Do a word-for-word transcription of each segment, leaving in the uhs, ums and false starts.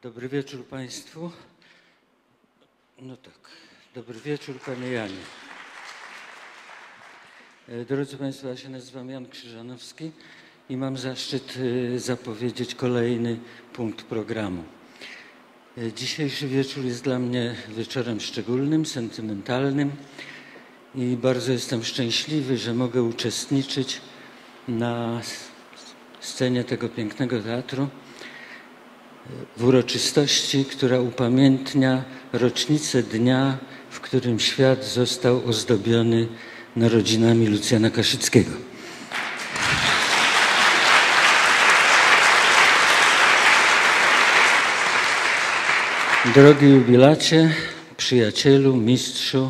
Dobry wieczór Państwu. No tak, dobry wieczór Panie Janie. Drodzy Państwo, ja się nazywam Jan Krzyżanowski i mam zaszczyt zapowiedzieć kolejny punkt programu. Dzisiejszy wieczór jest dla mnie wieczorem szczególnym, sentymentalnym i bardzo jestem szczęśliwy, że mogę uczestniczyć na scenie tego pięknego teatru w uroczystości, która upamiętnia rocznicę dnia, w którym świat został ozdobiony narodzinami Lucjana Kaszyckiego. Drogi jubilacie, przyjacielu, mistrzu,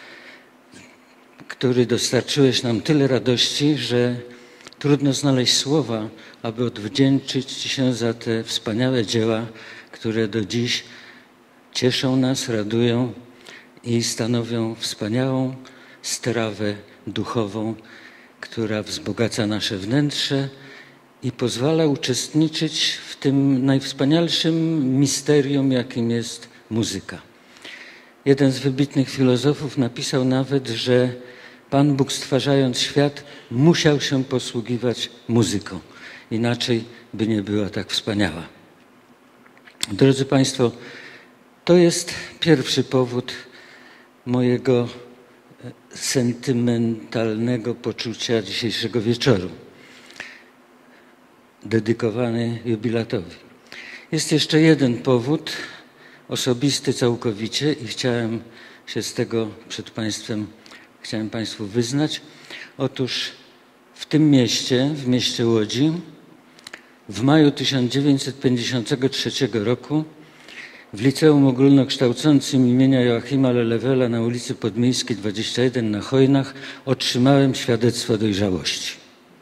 który dostarczyłeś nam tyle radości, że trudno znaleźć słowa, aby odwdzięczyć Ci się za te wspaniałe dzieła, które do dziś cieszą nas, radują i stanowią wspaniałą strawę duchową, która wzbogaca nasze wnętrze i pozwala uczestniczyć w tym najwspanialszym misterium, jakim jest muzyka. Jeden z wybitnych filozofów napisał nawet, że Pan Bóg, stwarzając świat, musiał się posługiwać muzyką. Inaczej by nie była tak wspaniała. Drodzy Państwo, to jest pierwszy powód mojego sentymentalnego poczucia dzisiejszego wieczoru, dedykowany jubilatowi. Jest jeszcze jeden powód, osobisty całkowicie, i chciałem się z tego przed Państwem, chciałem Państwu wyznać. Otóż w tym mieście, w mieście Łodzi, w maju tysiąc dziewięćset pięćdziesiątego trzeciego roku w Liceum Ogólnokształcącym imienia Joachima Lelewela na ulicy Podmiejskiej dwadzieścia jeden na Chojnach otrzymałem świadectwo dojrzałości.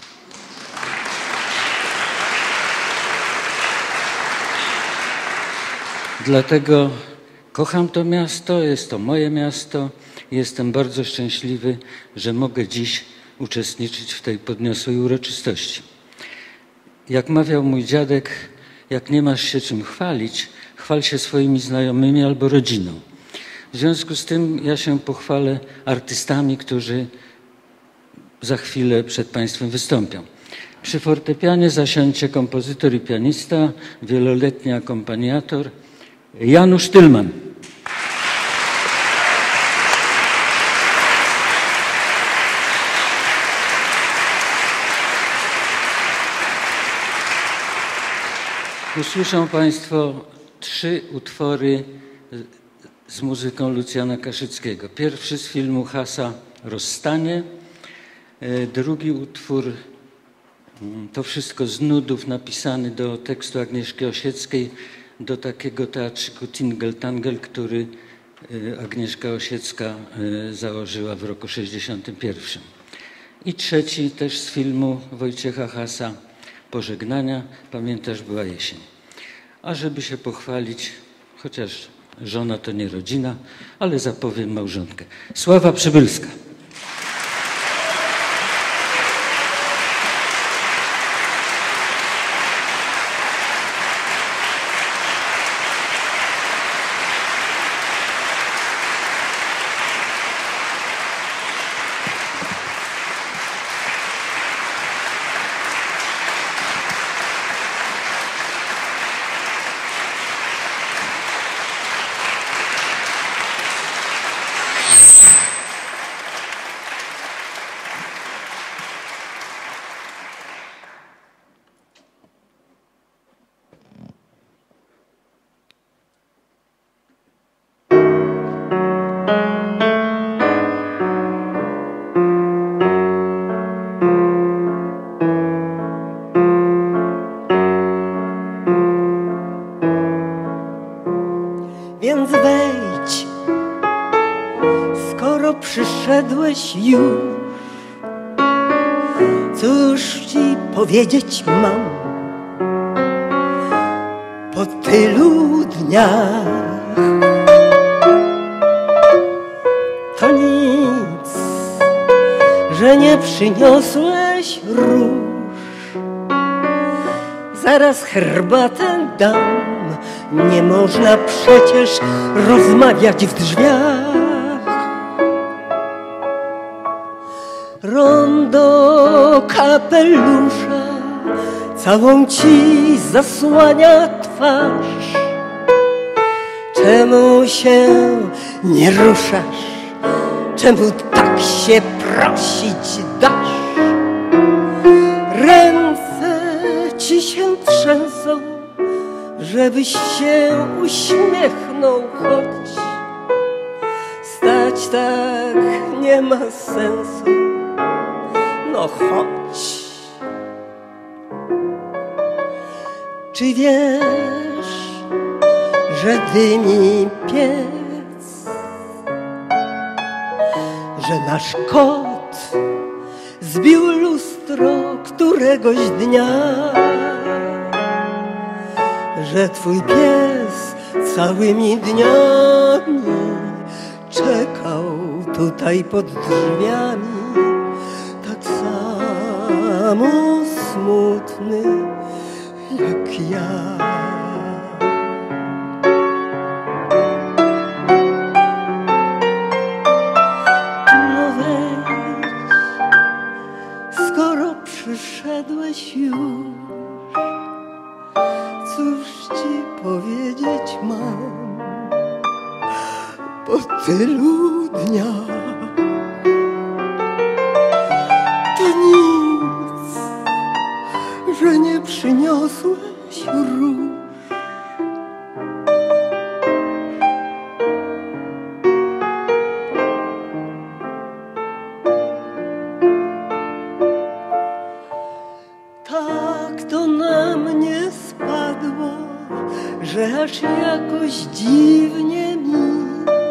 Dlatego kocham to miasto, jest to moje miasto i jestem bardzo szczęśliwy, że mogę dziś uczestniczyć w tej podniosłej uroczystości. Jak mawiał mój dziadek, jak nie masz się czym chwalić, chwal się swoimi znajomymi albo rodziną. W związku z tym ja się pochwalę artystami, którzy za chwilę przed Państwem wystąpią. Przy fortepianie zasiądzie kompozytor i pianista, wieloletni akompaniator Janusz Tylman. Usłyszą Państwo trzy utwory z muzyką Lucjana Kaszyckiego. Pierwszy z filmu Hasa Rozstanie, drugi utwór To wszystko z nudów, napisany do tekstu Agnieszki Osieckiej, do takiego teatrzyku Tingle-Tangle, który Agnieszka Osiecka założyła w roku sześćdziesiątym pierwszym. I trzeci też z filmu Wojciecha Hasa, Pożegnania, pamiętasz, była jesień. A żeby się pochwalić, chociaż żona to nie rodzina, ale zapowiem małżonkę. Sława Przybylska. Więc wejdź, skoro przyszedłeś już. Cóż ci powiedzieć mam po tylu dniach? To nic, że nie przyniosłeś róż. Zaraz herbatę dam nie można przecież rozmawiać w drzwiach. Rondo kapelusza całą ci zasłania twarz. Czemu się nie ruszasz? Czemu tak się prosić dasz? Ręce ci się trzęsą, żebyś się uśmiechnął, choć stać tak nie ma sensu. No chodź. Czy wiesz, że dymi piec, że nasz kot zbił lustro któregoś dnia, że twój pies całymi dniami czekał tutaj pod drzwiami, tak samo smutny jak ja. No weź, skoro przyszedłeś już, cóż ci powiedzieć mam po tylu dniach? To nic, że nie przyniosłeś róż. Tak to na mnie spadło, że aż jakoś dziwnie mi.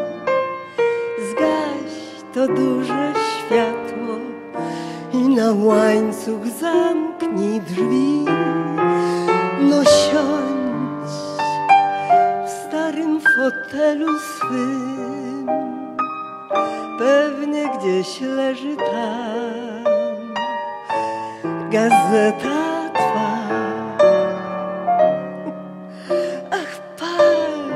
Zgaś to duże światło i na łańcuch zamknij drzwi. No siądź w starym fotelu swym, pewnie gdzieś leży tam gazeta twa. Ach, pal,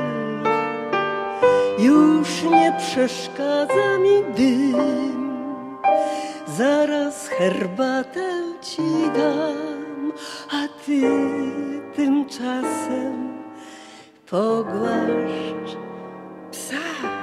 już nie przeszkadza mi dym, zaraz herbatę ci dam, a ty tymczasem pogłaszcz psa.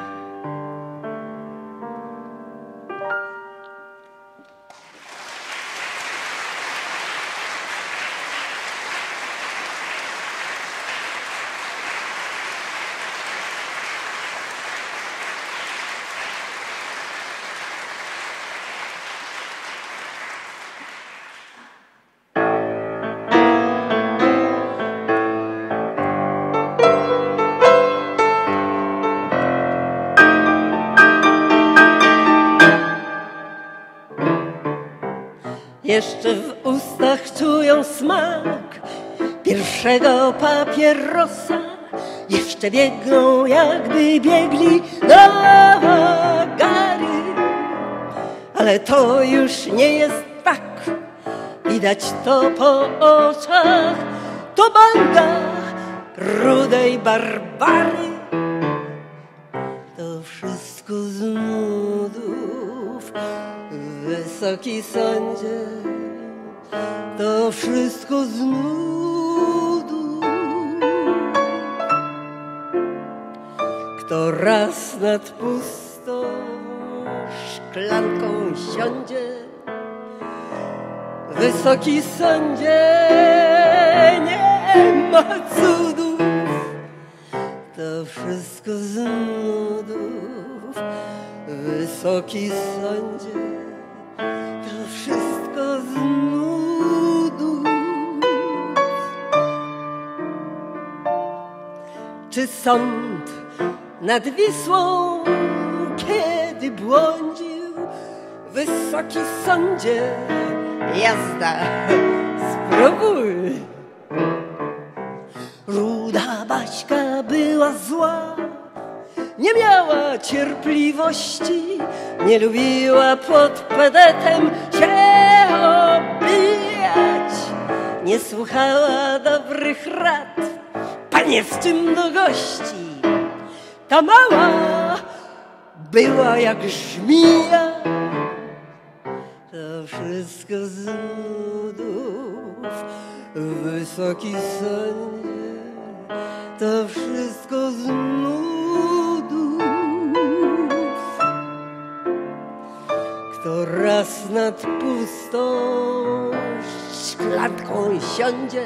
Jeszcze w ustach czują smak pierwszego papierosa. Jeszcze biegną, jakby biegli na wagary. Ale to już nie jest tak, widać to po oczach. To banda rudej Barbary. To wszystko z nudów, wysoki sądzie, to wszystko z nudów. Kto raz nad pustą szklanką siądzie, wysoki sądzie, nie ma cudów. To wszystko z nudów, wysoki sądzie, to wszystko z nudów. Czy sąd nad Wisłą kiedy błądził? Wysoki sądzie, jazda, spróbuj. Ruda Baśka była zła, nie miała cierpliwości, nie lubiła pod pedetem się obijać, nie słuchała dobrych rad. Pani nie z czym do gości. Ta mała była jak żmija. To wszystko z nudów, wysoki sądzie. To wszystko z nudów. Kto raz nad pustą szklanką siądzie,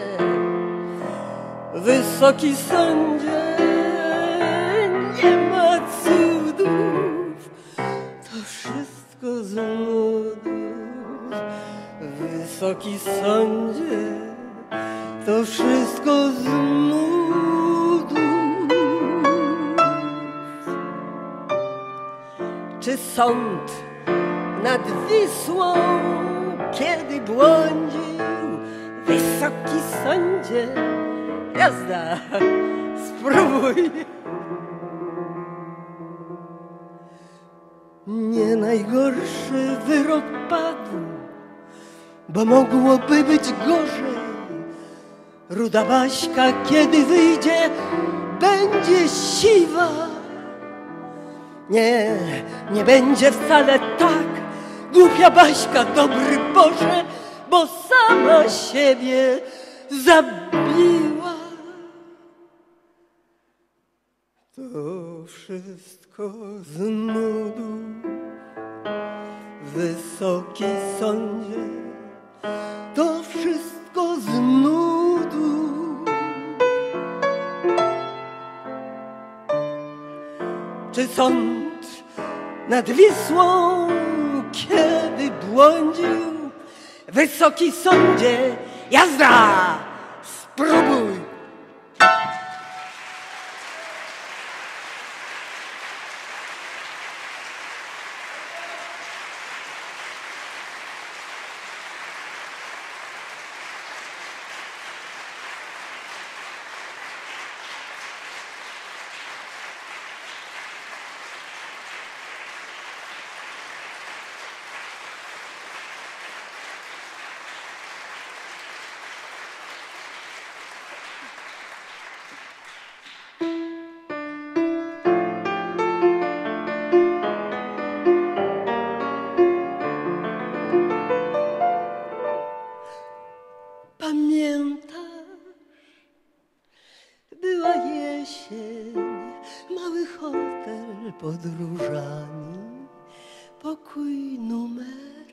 wysoki sądzie, nie ma cudów. To wszystko z nudów. Wysoki sądzie, to wszystko z nudów. Czy sąd nad Wisłą kiedy błądził? Wysoki sądzie, jazda, spróbuj. Nie najgorszy wyrok padł, bo mogłoby być gorzej. Ruda Baśka, kiedy wyjdzie, będzie siwa. Nie, nie będzie wcale tak. Głupia Baśka, dobry Boże, bo sama siebie zabiła. To wszystko z nudów, wysoki sądzie, to wszystko z nudów. Czy sąd nad Wisłą kiedy błądził? Wysoki sądzie, jazda, spróbuj. Pamiętasz, była jesień, mały hotel pod różami, pokój numer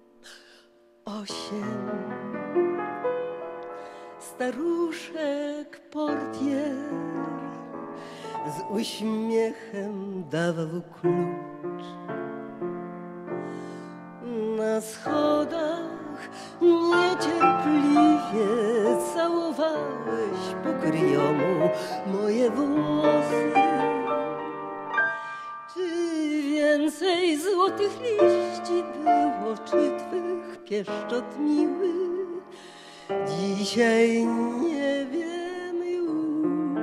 osiem. Staruszek portier z uśmiechem dawał klucz. Na schodach niecierpliwie całowałeś po kryjomu moje włosy. Czy więcej złotych liści było, czy twych pieszczot miły? Dzisiaj nie wiem już.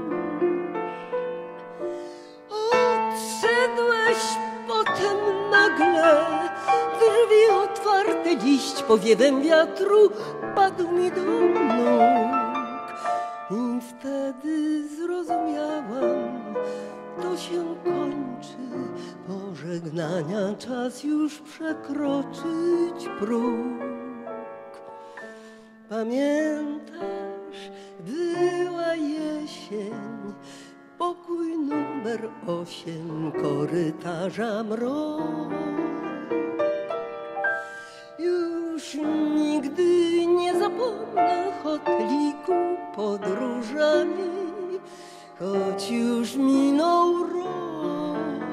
Odszedłeś potem nagle, drzwi otwarte, liść powiewem wiatru padł mi do nóg. I wtedy zrozumiałam, to się kończy, pożegnania czas już przekroczyć próg. Pamiętasz, była jesień, pokój numer osiem, korytarza mrok. Już nigdy nie zapomnę hoteliku pod różami, choć już minął rok.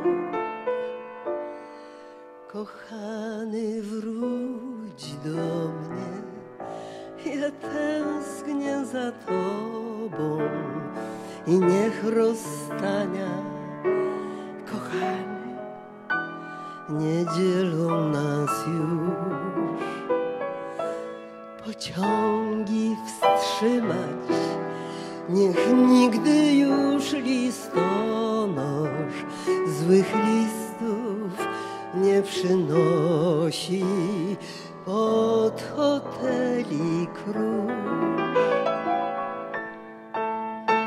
Kochany, wróć do mnie, ja tęsknię za tobą i niech rozstania, kochany, nie dzielą nas już. Pociągi wstrzymać, niech nigdy już listonosz złych listów nie przynosi pod hoteli krusz.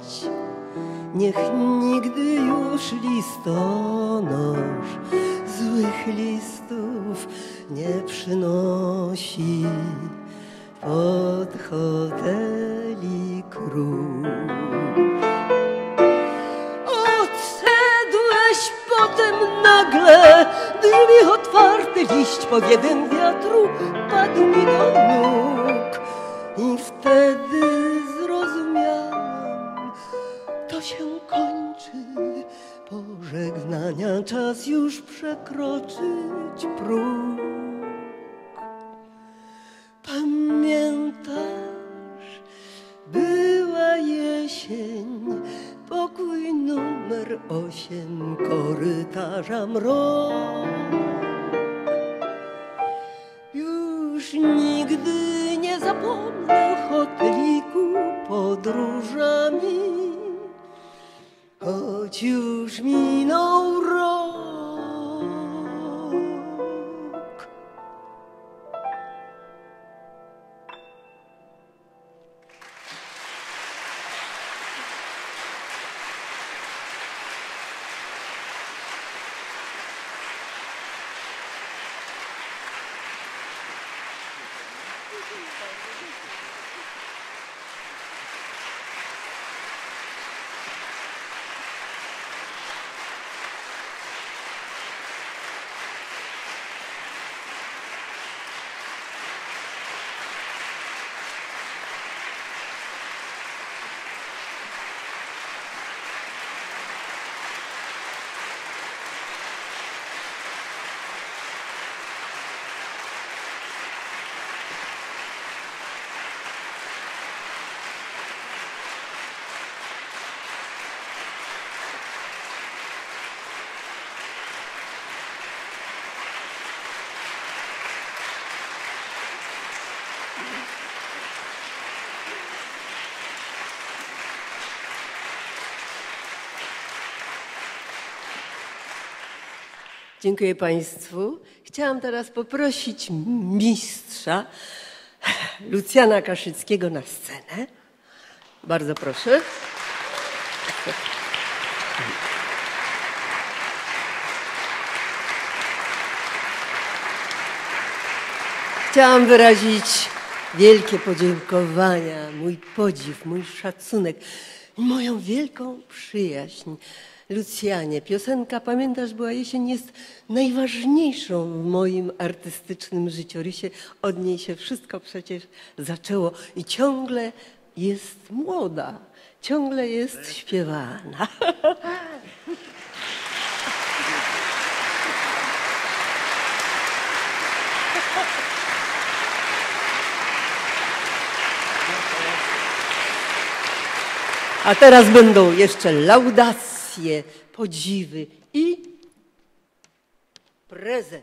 Niech nigdy już listonosz złych listów nie przynosi pod hoteli król. Odszedłeś potem nagle, drzwi otwarte, liść powiewem wiatru padł mi do nóg i wtedy zrozumiałem, to się kończy. Pożegnania czas już przekroczyć próg. Pamiętasz, była jesień, pokój numer osiem, korytarza mrok. Już nigdy nie zapomnę hoteliku podróżami, choć już minął rok. Dziękuję Państwu. Chciałam teraz poprosić mistrza Lucjana Kaszyckiego na scenę. Bardzo proszę. Chciałam wyrazić wielkie podziękowania, mój podziw, mój szacunek i moją wielką przyjaźń. Lucjanie, piosenka Pamiętasz, była jesień jest najważniejszą w moim artystycznym życiorysie. Od niej się wszystko przecież zaczęło i ciągle jest młoda, ciągle jest śpiewana. A teraz będą jeszcze laudacje, podziwy i prezent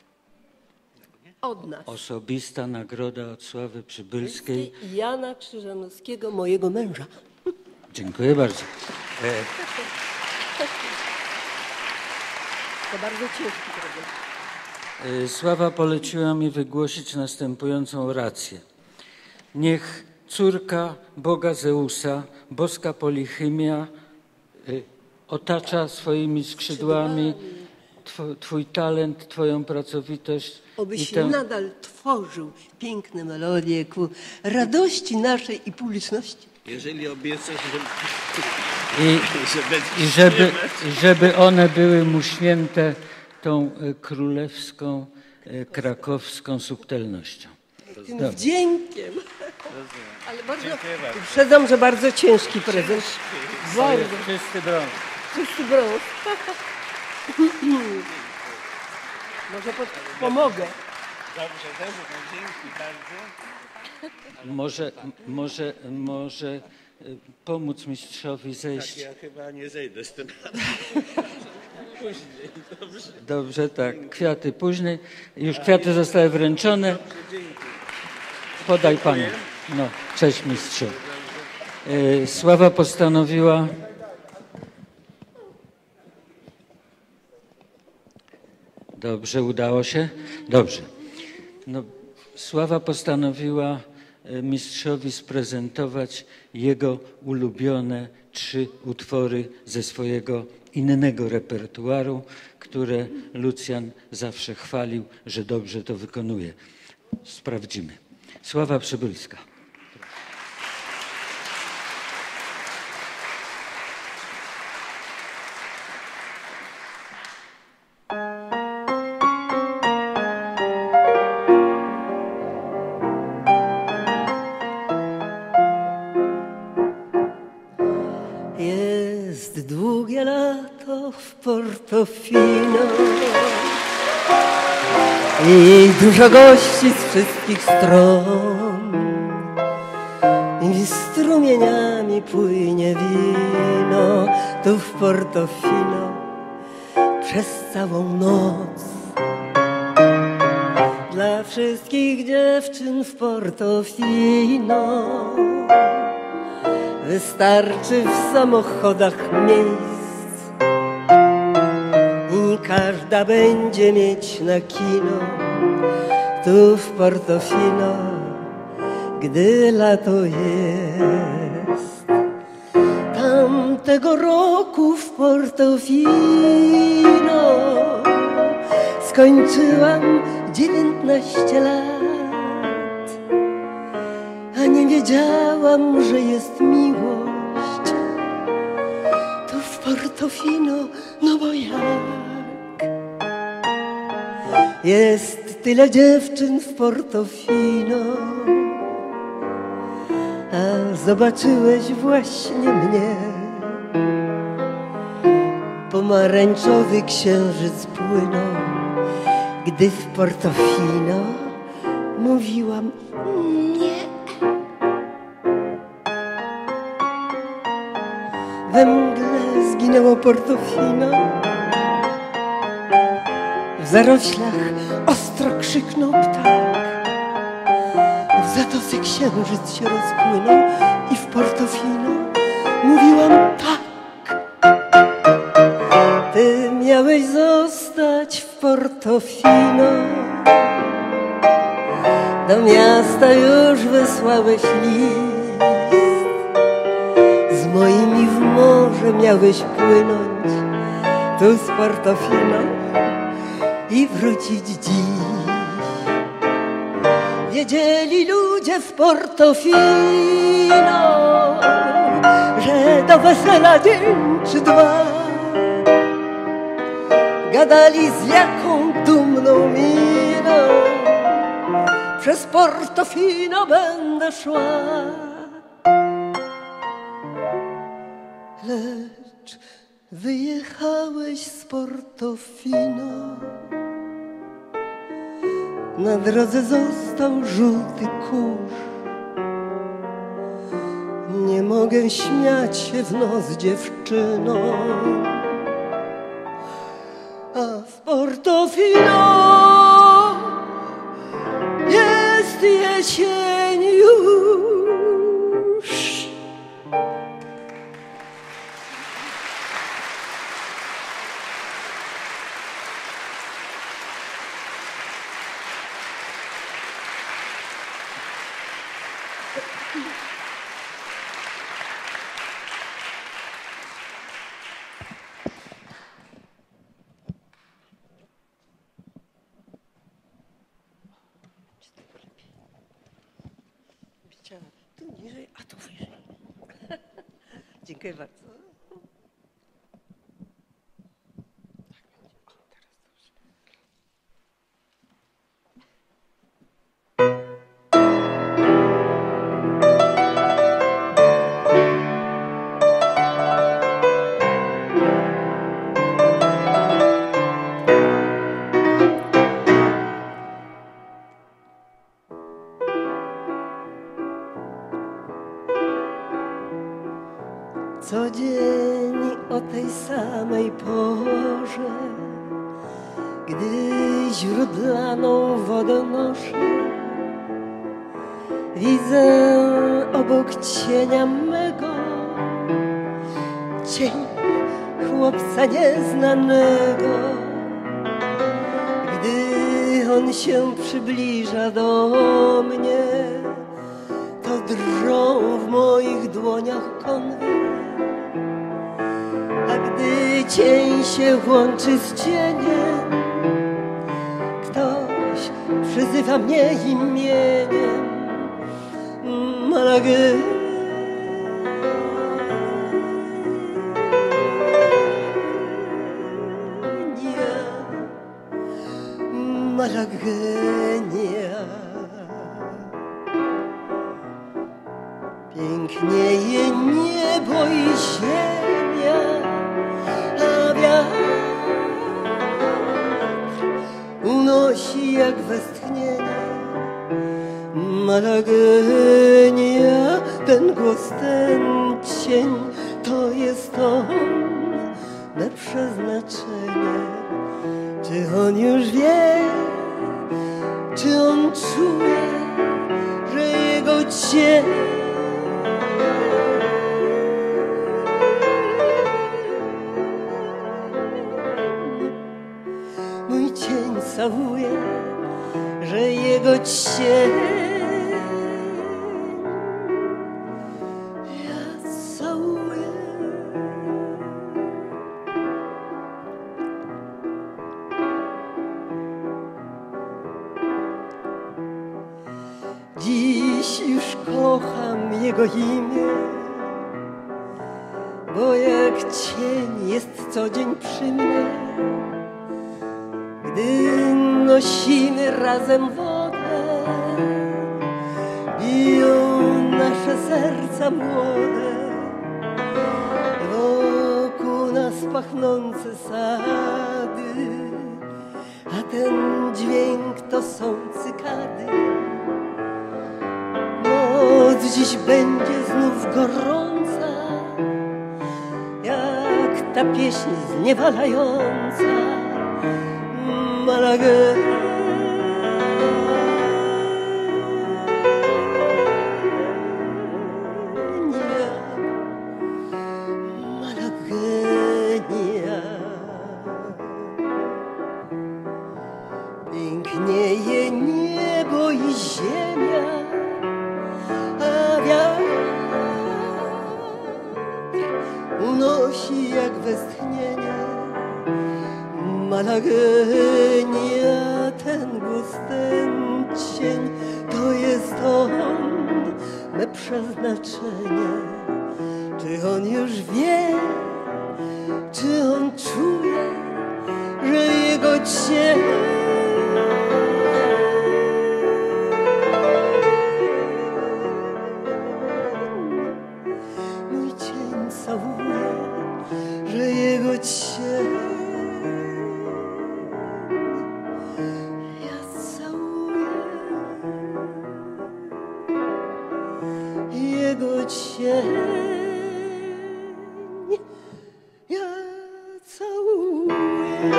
od nas. Osobista nagroda od Sławy Przybylskiej. I Jana Krzyżanowskiego, mojego męża. Dziękuję bardzo. E... To bardzo ciężki prezent. Sława poleciła mi wygłosić następującą orację. Niech córka Boga Zeusa, boska Polichymia, y, otacza swoimi skrzydłami tw Twój talent, Twoją pracowitość. Obyś i tę... nadal tworzył piękne melodie ku radości naszej i publiczności. Jeżeli obiecasz, że... I, i żeby, żeby one były mu święte tą królewską, krakowską subtelnością. Tym wdziękiem. Ale bardzo, uprzedzam, że bardzo ciężki prezent. Bardzo. Czysty brąz. Czysty brąz. Może po, pomogę. Dobrze, dobrze, dzięki bardzo. Może, może, może pomóc mistrzowi zejść. Tak, ja chyba nie zejdę z tym. Później, dobrze. Dobrze, tak. Kwiaty później. Już kwiaty zostały wręczone. Podaj panu. No, cześć mistrzu. Sława postanowiła Dobrze, udało się? Dobrze. No, Sława postanowiła mistrzowi sprezentować jego ulubione trzy utwory ze swojego innego repertuaru, które Lucjan zawsze chwalił, że dobrze to wykonuje. Sprawdzimy. Sława Przybylska. Jest długie lato w Portofino i dużo gości z wszystkich stron i strumieniami płynie wino tu w Portofino przez całą noc. Dla wszystkich dziewczyn w Portofino wystarczy w samochodach miejsc i każda będzie mieć na kino tu w Portofino, gdy lato jest. Tamtego roku w Portofino skończyłam dziewiętnaście lat. A nie wiedziałam, że jest miłość tu w Portofino, no bo jak? Jest tyle dziewczyn w Portofino, a zobaczyłeś właśnie mnie. Pomarańczowy księżyc płynął, gdy w Portofino mówiłam nie. We mgle zginęło Portofino. W zaroślach ostro krzyknął ptak. W zatoce księżyc się rozpłynął i w Portofino mówiłam tak. Ty miałeś zostać w Portofino. Do miasta już wysłałeś list. Z moimi w morze miałeś płynąć tu z Portofino i wrócić dziś. Wiedzieli ludzie w Portofino, że do wesela dzień czy dwa. Gadali z jaką dumną miną, przez Portofino będę szła. Lecz wyjechałeś z Portofino. Na drodze został żółty kurz. Nie mogę śmiać się w nos dziewczyną, a w Portofino jest jesień już. Tu niżej, a tu wyżej. Dziękuję bardzo. Co dzień o tej samej porze, gdy źródlaną wodę noszę, widzę obok cienia mego cień chłopca nieznanego. Gdy on się przybliża do mnie, to drżą w moich dłoniach konwy cień się łączy z cieniem. Ktoś przyzywa mnie imieniem Malagueña. Malagueña. Pięknieje niebo i ziemia, a wiatr unosi jak westchnienie. Malagueña, ten głos, ten cień, to jest on, me przeznaczenie. Czy on już wie, czy on czuje, że jego cień mój cień całuje, że jego cień ja całuję. Dziś już kocham jego imię, bo jak cień jest co dzień przy mnie. Gdy nosimy razem wodę, biją nasze serca młode. Wokół nas pachnące sady, a ten dźwięk to są cykady. Noc dziś będzie znów gorąca, jak ta pieśń zniewalająca. Malagueña. Malagueña. Pięknieje niebo i ziemia, a wiatr unosi jak westchnienie. Malagueña, ten głos, ten cień, to jest on, me przeznaczenie. Czy on już wie, czy on czuje, że jego cień mój cień całuje, że jego cień jego cień ja całuję.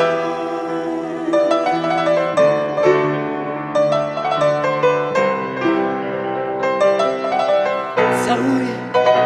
Całuję.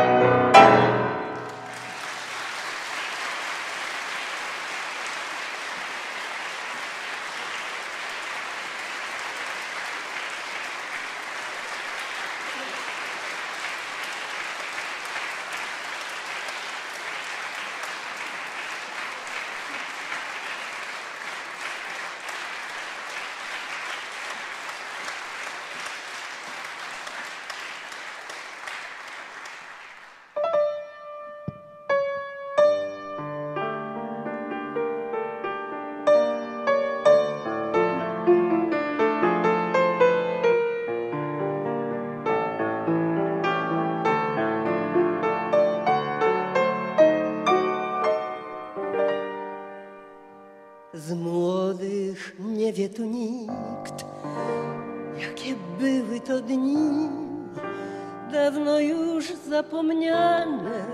Z młodych nie wie tu nikt, jakie były to dni, dawno już zapomniane.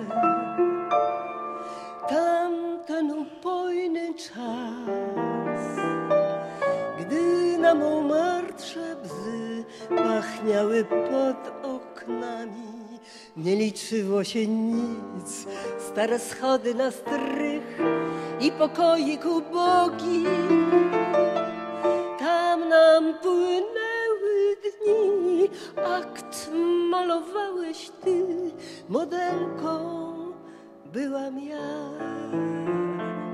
Tamten upojny czas, gdy na Montmartre bzy pachniały pod oknami. Nie liczyło się nic, stare schody na strych i pokoik ubogi. Tam nam płynęły dni, akt malowałeś ty, modelką byłam ja.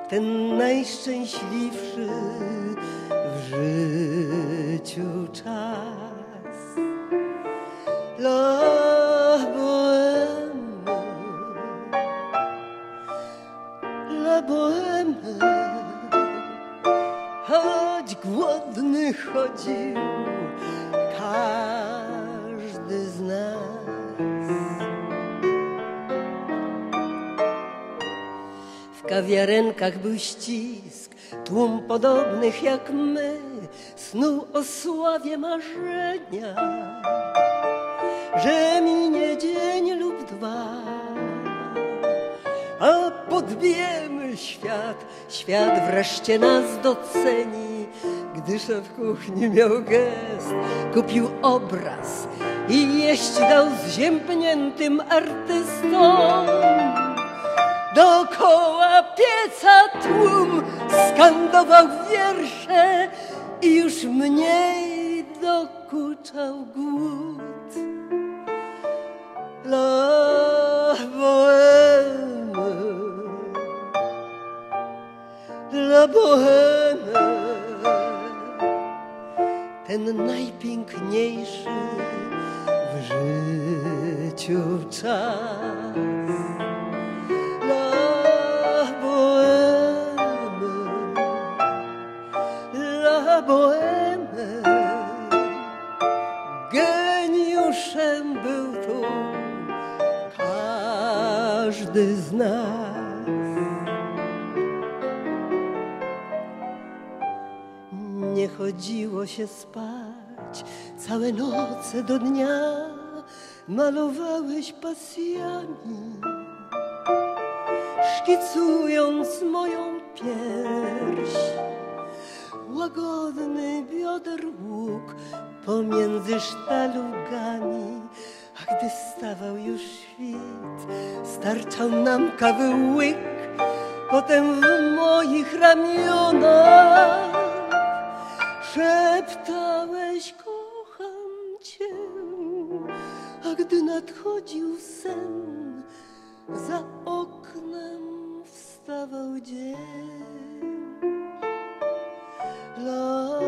ten najszczęśliwszy w życiu czas. La bohème, la bohème, choć głodny chodził każdy z nas. W kawiarenkach był ścisk, tłum podobnych jak my snuł o sławie marzenia, że minie dzień lub dwa, a podbijemy świat, świat wreszcie nas doceni. Gdy szef kuchni miał gest, kupił obraz i jeść dał zziębniętym artystom. Dokoła pieca tłum skandował wiersze i już mniej dokuczał głód. La bohème, la bohème, ten najpiękniejszy w życiu czas. La bohème, la bohème, geniuszem był tu każdy z nas. Nie chodziło się spać całe noce do dnia, malowałeś pasjami, szkicując moją pierś. Łagodny bioder łuk pomiędzy sztalugami, a gdy stawał już świt, starczał nam kawy łyk. Potem w moich ramionach szeptałeś: kocham cię, a gdy nadchodził sen, za oknem wstawał dzień. La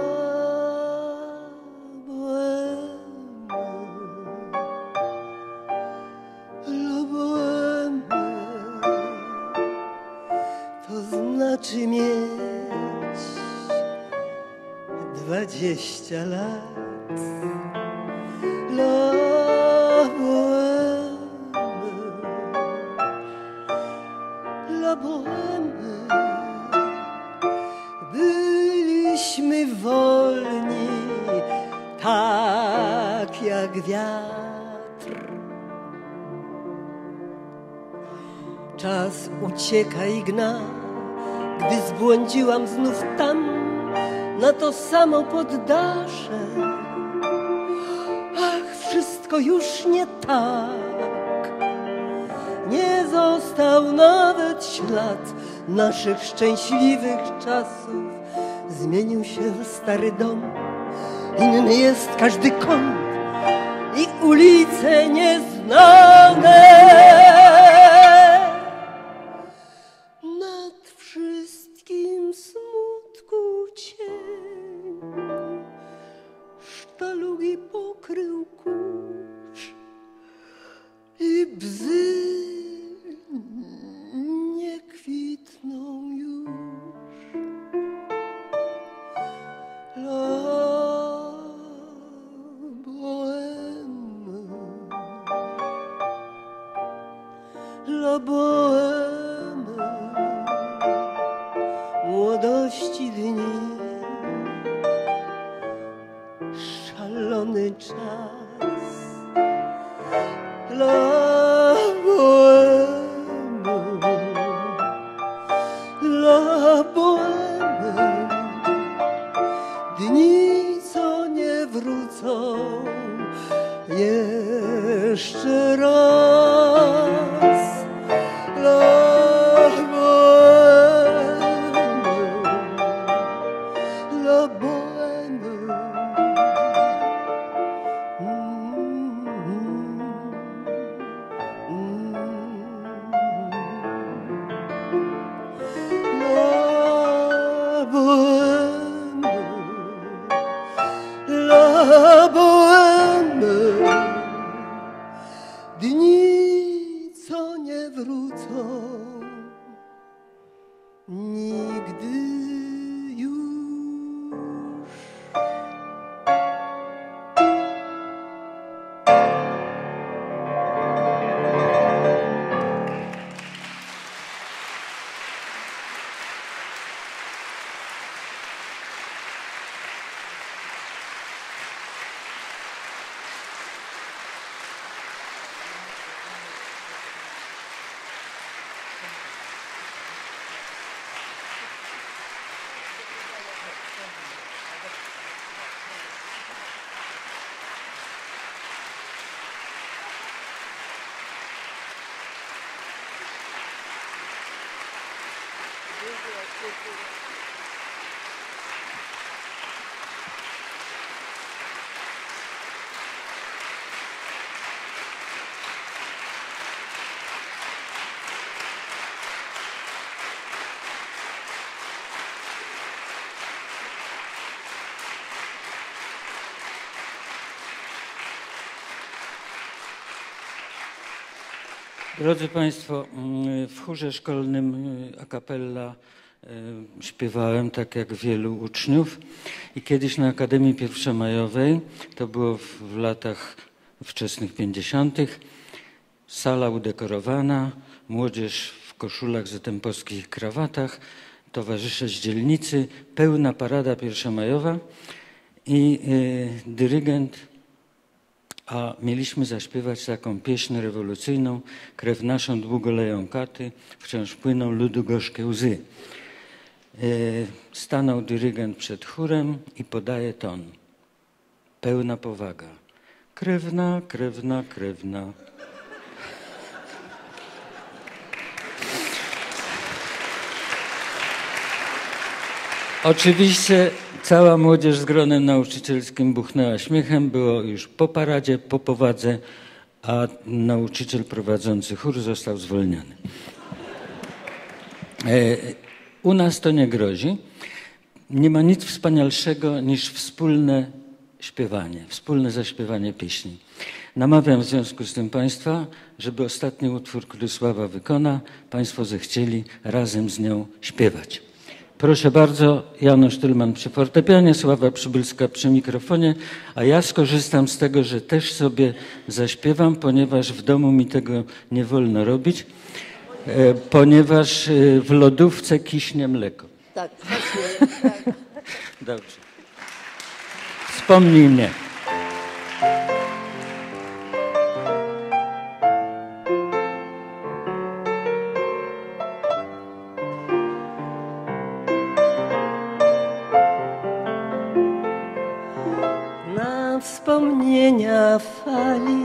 bohème, la bohème, to znaczy mieć dwadzieścia lat. La bohème, la bohème, byliśmy wolni tak jak wiatr. Czas ucieka i gna, gdy zbłądziłam znów tam, na to samo poddasze. Ach, wszystko już nie tak. Nie został nawet ślad naszych szczęśliwych czasów. Zmienił się stary dom, inny jest każdy kąt i ulice nieznane. Nad wszystkim smutku cień, sztalugi pokrył kurz i bzy nie kwitną już. La bohème, la bohème, młodości dni, szalony czas. La bohème, la bohème, dni, co nie wrócą jeszcze raz. La bohème, la bohème, mm, mm, mm. La bohème, la bohème, dni, co nie wrócą nigdy już. Drodzy Państwo, w chórze szkolnym a cappella śpiewałem, tak jak wielu uczniów. I kiedyś na Akademii Pierwszomajowej, to było w, w latach wczesnych pięćdziesiątych, sala udekorowana, młodzież w koszulach zetempowskich i krawatach, towarzysze z dzielnicy, pełna parada pierwszomajowa i y, dyrygent. A mieliśmy zaśpiewać taką pieśń rewolucyjną: krew naszą długo leją katy, wciąż płyną ludu gorzkie łzy. Stanął dyrygent przed chórem i podaje ton. Pełna powaga. Krewna, krewna, krewna. Oczywiście cała młodzież z gronem nauczycielskim buchnęła śmiechem. Było już po paradzie, po powadze, a nauczyciel prowadzący chór został zwolniony. U nas to nie grozi. Nie ma nic wspanialszego niż wspólne śpiewanie, wspólne zaśpiewanie pieśni. Namawiam w związku z tym Państwa, żeby ostatni utwór, który Sława wykona, Państwo zechcieli razem z nią śpiewać. Proszę bardzo, Janusz Tylman przy fortepianie, Sława Przybylska przy mikrofonie, a ja skorzystam z tego, że też sobie zaśpiewam, ponieważ w domu mi tego nie wolno robić, e, ponieważ w lodówce kiśnie mleko. Tak, właśnie. Tak. Dobrze. Wspomnij mnie. Wspomnienia fali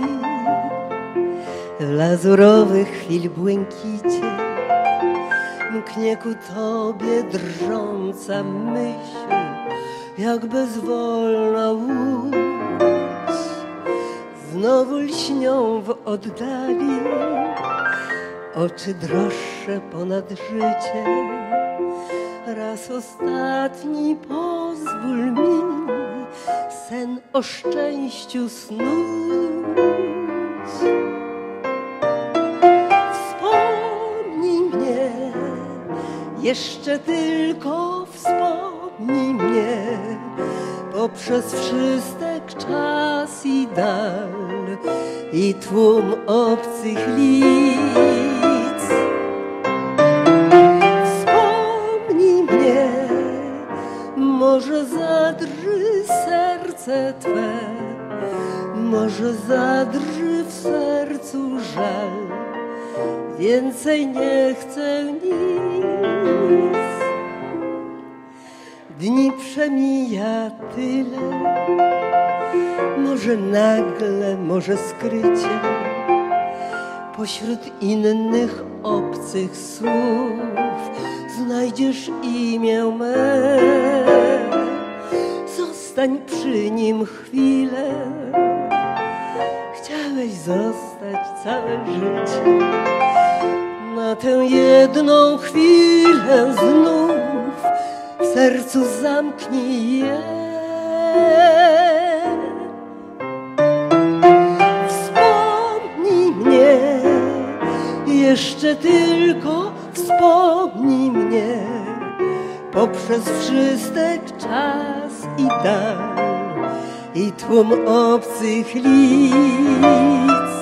w lazurowych chwil błękicie mknie ku tobie drżąca myśl, jak bezwolna łódź. Znowu lśnią w oddali oczy droższe ponad życie. Raz ostatni pozwól mi sen o szczęściu snuć. Wspomnij mnie, jeszcze tylko wspomnij mnie, poprzez wszystek czas i dal i tłum obcych lic. Wspomnij mnie, może zadrży serce Twe, może zadrży w sercu żal, więcej nie chcę nic. Dni przemija tyle, może nagle, może skrycie, pośród innych obcych słów znajdziesz imię me. Zostań przy nim chwilę, chciałeś zostać całe życie. Na tę jedną chwilę znów w sercu zamknij je. Wspomnij mnie, jeszcze tylko wspomnij mnie, poprzez wszystek czas i dal i tłum obcych lic.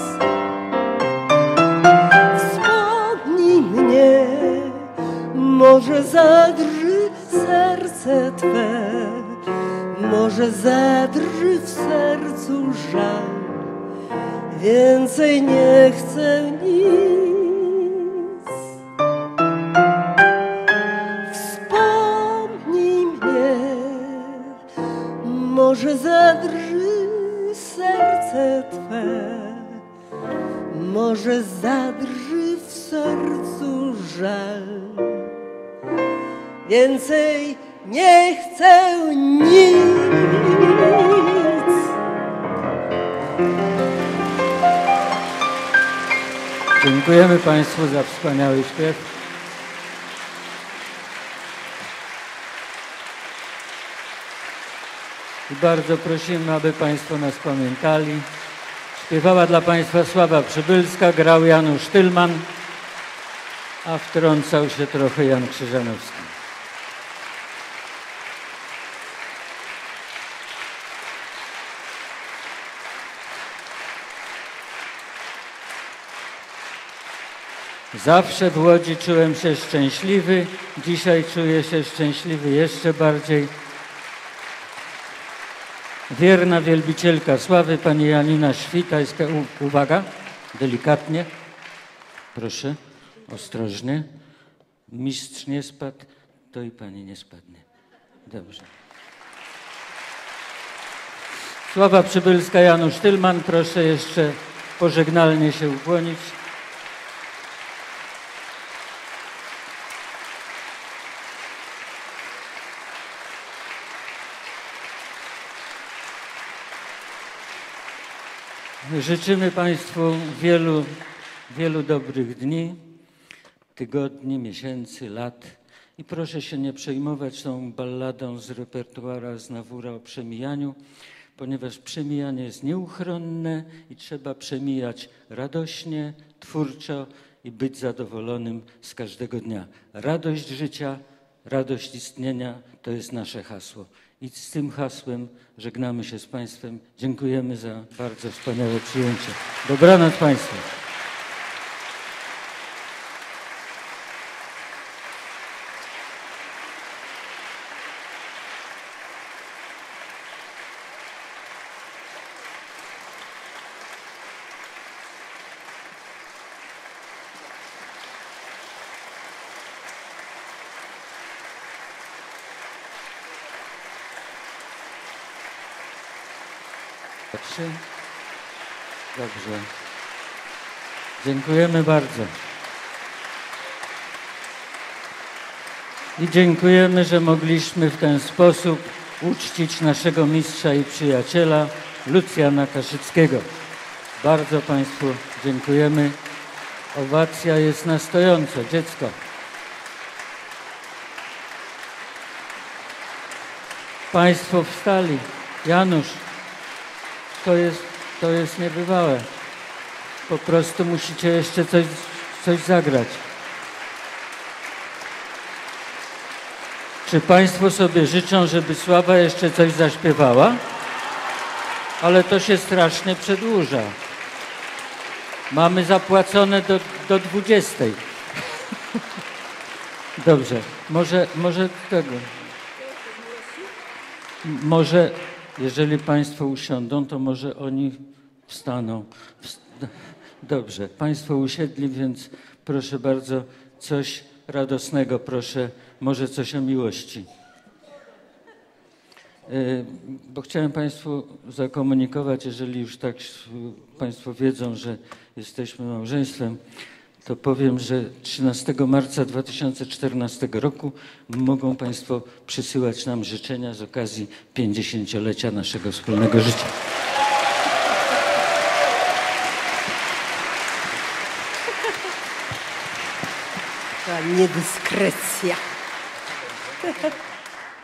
Wspomnij mnie, może zadrży serce Twe, może zadrży w sercu żal, więcej nie chcę nic. Wspomnij mnie, może zadrży serce Twe, może zadrży w sercu żal, więcej nie chcę nic. Dziękujemy Państwu za wspaniały śpiew. I bardzo prosimy, aby Państwo nas pamiętali. Śpiewała dla Państwa Sława Przybylska, grał Janusz Tylman, a wtrącał się trochę Jan Krzyżanowski. Zawsze w Łodzi czułem się szczęśliwy, dzisiaj czuję się szczęśliwy jeszcze bardziej. Wierna wielbicielka sławy, pani Janina Świtajska. U, uwaga, delikatnie, proszę, ostrożnie. Mistrz nie spadł, to i pani nie spadnie. Dobrze. Sława Przybylska, Janusz Tylman, proszę jeszcze pożegnalnie się ukłonić. Życzymy Państwu wielu, wielu dobrych dni, tygodni, miesięcy, lat i proszę się nie przejmować tą balladą z repertuara Aznawura o przemijaniu, ponieważ przemijanie jest nieuchronne i trzeba przemijać radośnie, twórczo i być zadowolonym z każdego dnia. Radość życia, radość istnienia to jest nasze hasło. I z tym hasłem żegnamy się z Państwem. Dziękujemy za bardzo wspaniałe przyjęcie. Dobranoc Państwu. Trzy. Dobrze. Dziękujemy bardzo. I dziękujemy, że mogliśmy w ten sposób uczcić naszego mistrza i przyjaciela Lucjana Kaszyckiego. Bardzo Państwu dziękujemy. Owacja jest na stojąco. Dziecko. Państwo wstali. Janusz. To jest, to jest niebywałe. Po prostu musicie jeszcze coś, coś zagrać. Czy Państwo sobie życzą, żeby Sława jeszcze coś zaśpiewała? Ale to się strasznie przedłuża. Mamy zapłacone do, do dwudziestej. Dobrze, może, może tego. Może... Jeżeli Państwo usiądą, to może oni wstaną. Dobrze, Państwo usiedli, więc proszę bardzo, coś radosnego, proszę, może coś o miłości. Bo chciałem Państwu zakomunikować, jeżeli już tak Państwo wiedzą, że jesteśmy małżeństwem, to powiem, że trzynastego marca dwa tysiące czternastego roku mogą Państwo przysyłać nam życzenia z okazji pięćdziesięciolecia naszego wspólnego życia. Ta niedyskrecja.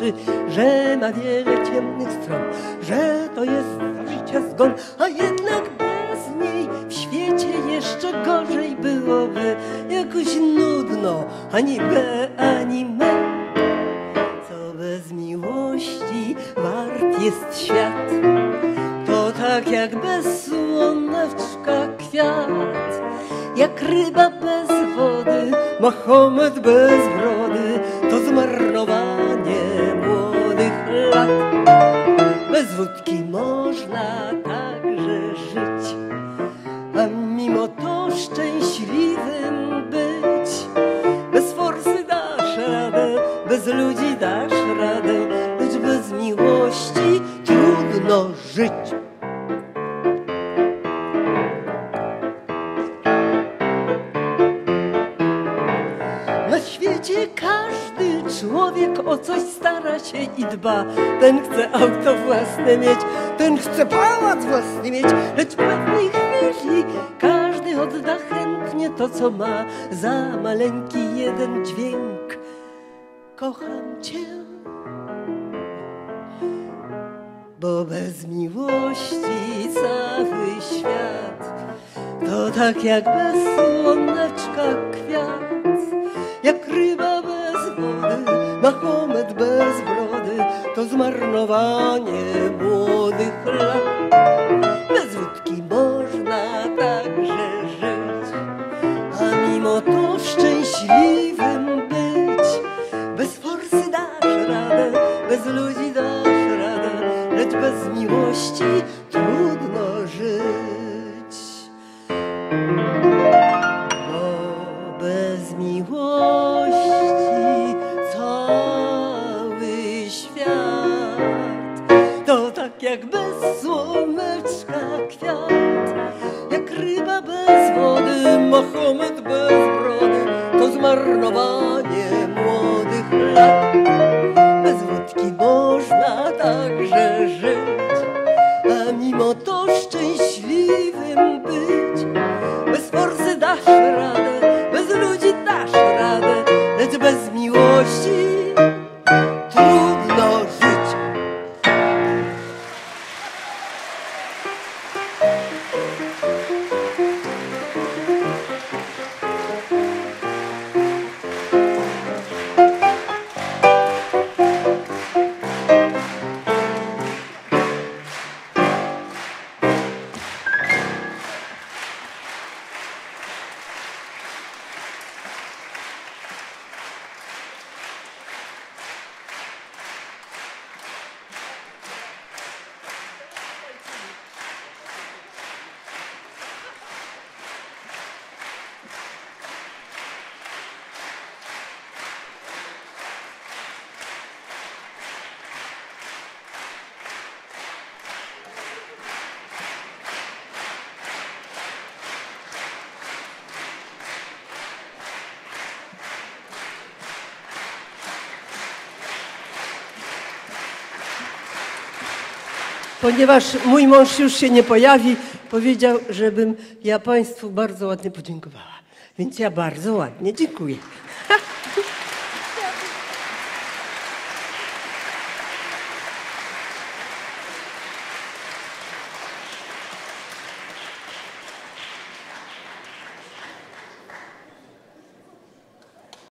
oczy, że ma wiele ciemnych stron, że to jest za życia zgon, a jednak bez niej w świecie jeszcze gorzej byłoby, jakoś nudno, ani be, ani me. Co bez miłości wart jest świat, to tak jak bez słoneczka kwiat, jak ryba bez wody, Mahomet bez brody, to zmarnowanie młodych lat. Bez wódki można także żyć, a mimo to szczęśliwym być. Bez forsy dasz radę, bez ludzi dasz radę, lecz bez miłości trudno żyć. Na świecie każdy człowiek o coś stara się i dba. Ten chce auto własne mieć, ten chce pałac własny mieć, lecz w pewnej chwili każdy odda chętnie to, co ma, za maleńki jeden dźwięk. Kocham cię. Bo bez miłości cały świat to tak jak bez słoneczka kwiat, jak ryba bez wody, Mahomet bez brody, to zmarnowanie młodych lat. Bez wódki można także żyć, a mimo to szczęśliwym być. Bez forsy dasz radę, bez ludzi dasz radę, lecz bez miłości trudno żyć. Bo bez miłości cały świat to tak jak bez słoneczka kwiat, jak ryba bez wody, Mahomet bez brody, to zmarnowanie młodych lat. Bez wódki można także żyć, a mimo to szczęśliwym być. Bez forsy dasz radę, bez ludzi dasz radę, lecz bez miłości trudno żyć. Ponieważ mój mąż już się nie pojawi, powiedział, żebym ja Państwu bardzo ładnie podziękowała. Więc ja bardzo ładnie dziękuję.